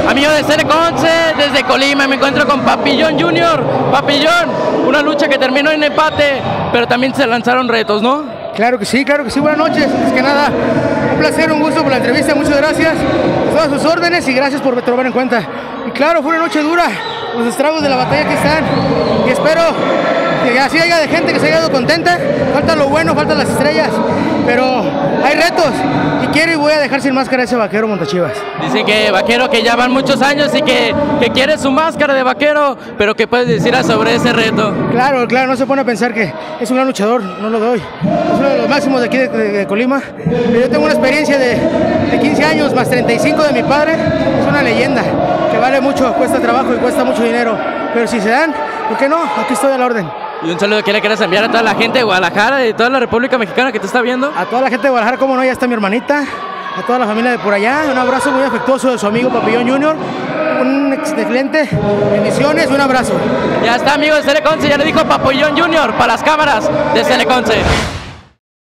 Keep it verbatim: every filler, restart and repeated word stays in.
Amigo de Celeconce, desde Colima, me encuentro con Papillón junior Papillón, una lucha que terminó en empate, pero también se lanzaron retos, ¿no? Claro que sí, claro que sí, buenas noches. Es que nada, un placer, un gusto por la entrevista, muchas gracias. Todas sus órdenes y gracias por tomar en cuenta. Y claro, fue una noche dura, los estragos de la batalla que están, y espero que así haya de gente que se haya ido contenta. Falta lo bueno, faltan las estrellas, pero hay retos y quiero y voy a dejar sin máscara a ese vaquero Montachivas. Dice que vaquero que ya van muchos años y que, que quiere su máscara de vaquero, pero ¿qué puedes decir sobre ese reto? Claro, claro, no se pone a pensar que es un gran luchador, no lo doy. Es uno de los máximos de aquí de, de, de Colima. Pero yo tengo una experiencia de, de quince años más treinta y cinco de mi padre, es una leyenda que vale mucho, cuesta trabajo y cuesta mucho dinero, pero si se dan, ¿por qué no? Aquí estoy a la orden. Y un saludo que le quieras enviar a toda la gente de Guadalajara y de toda la República Mexicana que te está viendo. A toda la gente de Guadalajara, como no, ya está mi hermanita, a toda la familia de por allá, un abrazo muy afectuoso de su amigo Papillón junior, un excelente, bendiciones, un abrazo. Ya está, amigo de Celeconce, ya le dijo Papillón junior para las cámaras de Celeconce.